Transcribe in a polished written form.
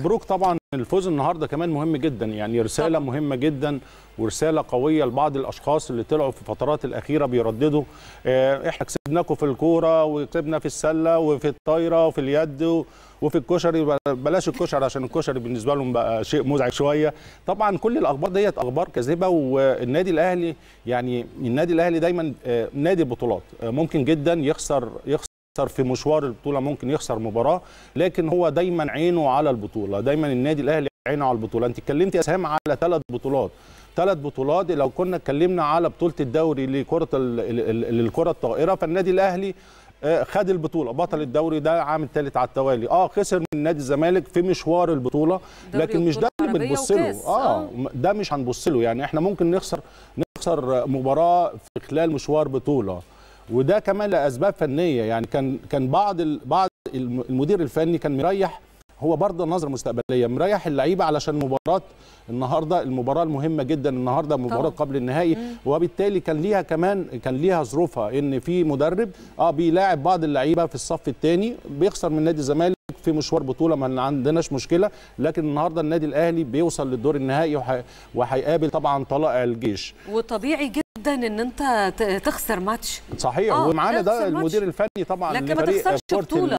مبروك طبعا. الفوز النهارده كمان مهم جدا، يعني رساله طبعا مهمه جدا ورساله قويه لبعض الاشخاص اللي طلعوا في الفترات الاخيره بيرددوا احنا كسبناكم في الكوره وكسبنا في السله وفي الطايره وفي اليد وفي الكشري. بلاش الكشري عشان الكشري بالنسبه لهم بقى شيء مزعج شويه. طبعا كل الاخبار ديت اخبار كاذبه، والنادي الاهلي يعني النادي الاهلي دايما نادي البطولات، ممكن جدا يخسر في مشوار البطوله، ممكن يخسر مباراه، لكن هو دايما عينه على البطوله، دايما النادي الاهلي عينه على البطوله. انت اتكلمتي يا اسهام على 3 بطولات. لو كنا اتكلمنا على بطوله الدوري للكره الطائره، فالنادي الاهلي خد البطوله، بطل الدوري ده عام الثالث على التوالي. خسر من نادي الزمالك في مشوار البطوله، لكن مش ده اللي بنبص له. ده مش هنبص له، يعني احنا ممكن نخسر مباراه في خلال مشوار بطوله، وده كمان لاسباب فنيه. يعني كان بعض المدير الفني كان مريح، هو برضه نظره مستقبليه، مريح اللعيبه علشان مباراه النهارده، المباراه المهمه جدا النهارده، مباراه قبل النهائي، وبالتالي كان ليها ظروفها، ان في مدرب بيلاعب بعض اللعيبه في الصف الثاني، بيخسر من نادي الزمالك في مشوار بطوله، ما عندناش مشكله، لكن النهارده النادي الاهلي بيوصل للدور النهائي وهيقابل طبعا طلائع الجيش. وطبيعي جدا ان انت تخسر ماتش. صحيح، ومعانا ده المدير الفني طبعا لكن ما تخسرش بطوله.